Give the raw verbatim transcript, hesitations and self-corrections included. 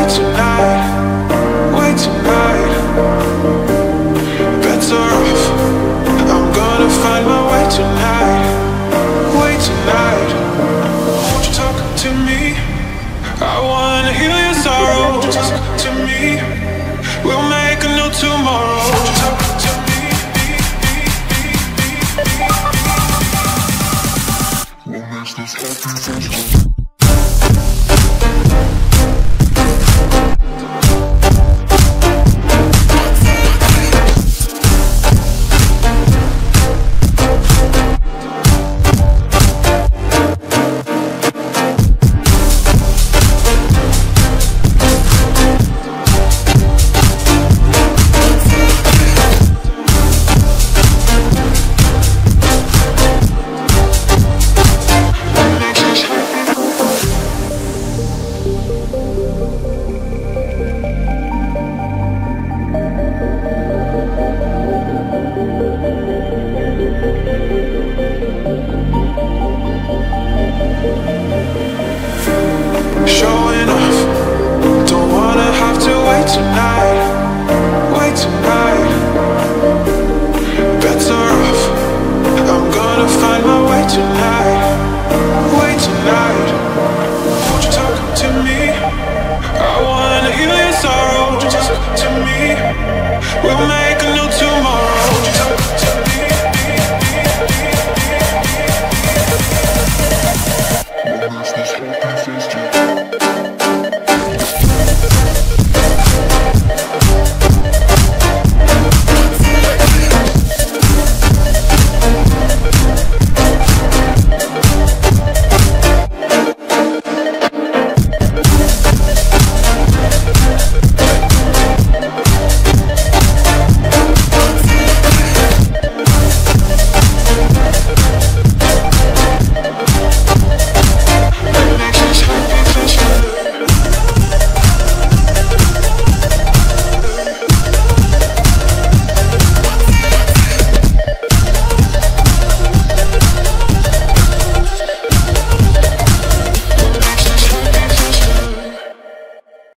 tonight, wait tonight. Better off, I'm gonna find my way tonight, wait tonight. Won't you talk to me? I wanna heal your sorrow. Talk to me, we'll make a new tomorrow. Won't you talk to me? What makes this happy? Showing off, don't wanna have to wait tonight, wait tonight. Better off, I'm gonna find my way tonight, wait tonight. Won't you talk to me? I wanna heal your sorrow. Won't you talk to me? We'll make